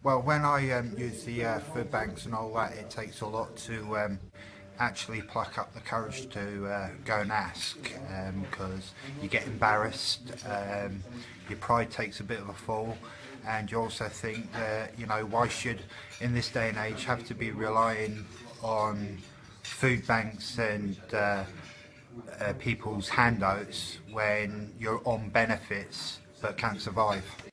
Well, when I use the food banks and all that, it takes a lot to actually pluck up the courage to go and ask, because you get embarrassed, your pride takes a bit of a fall, and you also think that, why should, in this day and age, have to be relying on food banks and people's handouts when you're on benefits but can't survive.